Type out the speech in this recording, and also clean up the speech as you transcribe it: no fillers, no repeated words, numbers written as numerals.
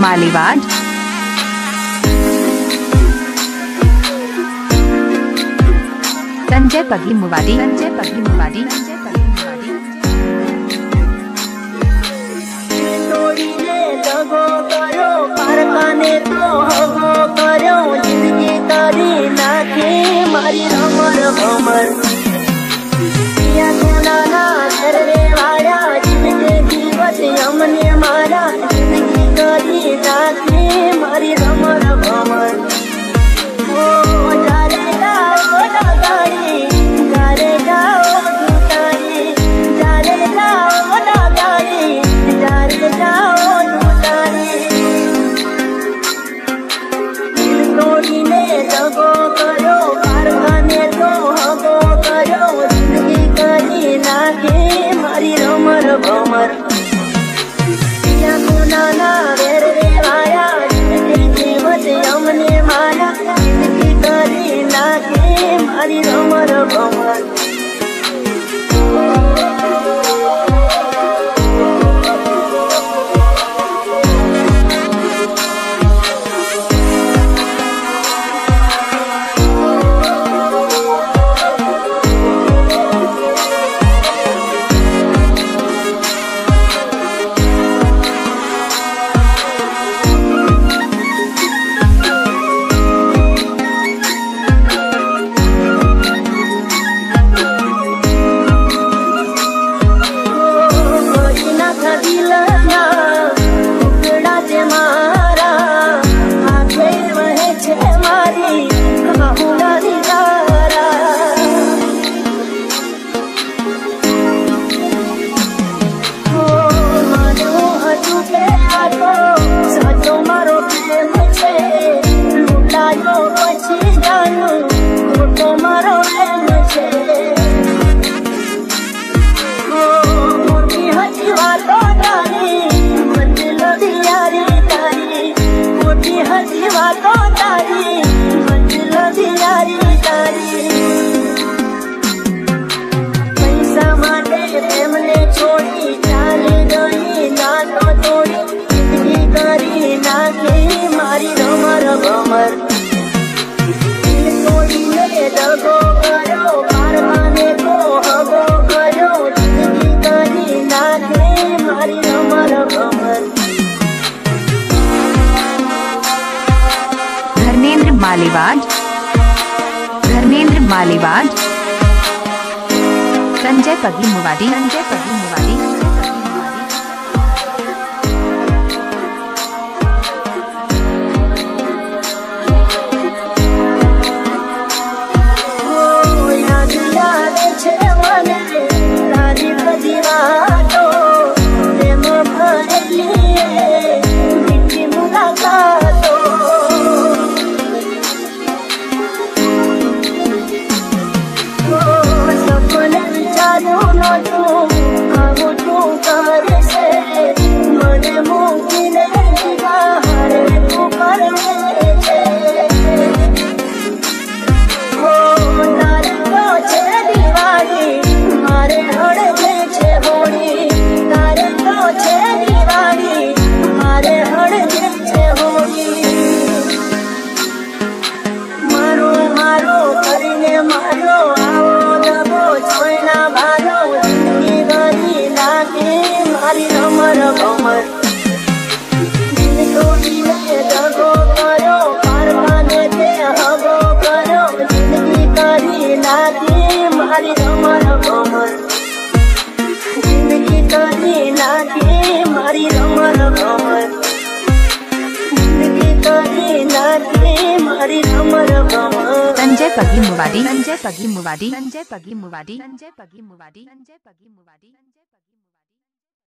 मालीवाड, संजय पगली मुवाडी, संजय पगली मुवाडी, संजय पगली मुवाडी। लगो करो कारखाने तो हो करो जिंदगी तारी नाके मारी रमर भमर या सोना रे वाला जिंदगी जीवत हमने मारा जिंदगी तारी नाके मारी रमर भमर ओ जारेगा ओ लगाई जारेगा ओ दुताई जारेगा ओ लगाई जारेगा लगो करो कारखाने तो हगो करो जिंदगी करी नाके मारी रमर भमर या सुनाना रे वाया जिंदगी जीवत हमने मारा जिंदगी करी नाके मारी रमर भमर। पैसा माटे तेमने छोड़ी चाल गई ना तो तोड़ी जिंदगी करी नाके मारी रमर भमर तोड़ी ले लगो करो कारखाने को हगो करो जिंदगी करी नाके मारी रमर भमर। धर्मेंद्र मालीवाड, धर्मेंद्र मालीवाड, संजय पगली मुवाडी, संजय पगली मुवाडी, संजय पगली मुवाडी, संजय पगली मुवाडी, संजय पगली मुवाडी, संजय पगली मुवाडी, संजय पगली मुवाडी।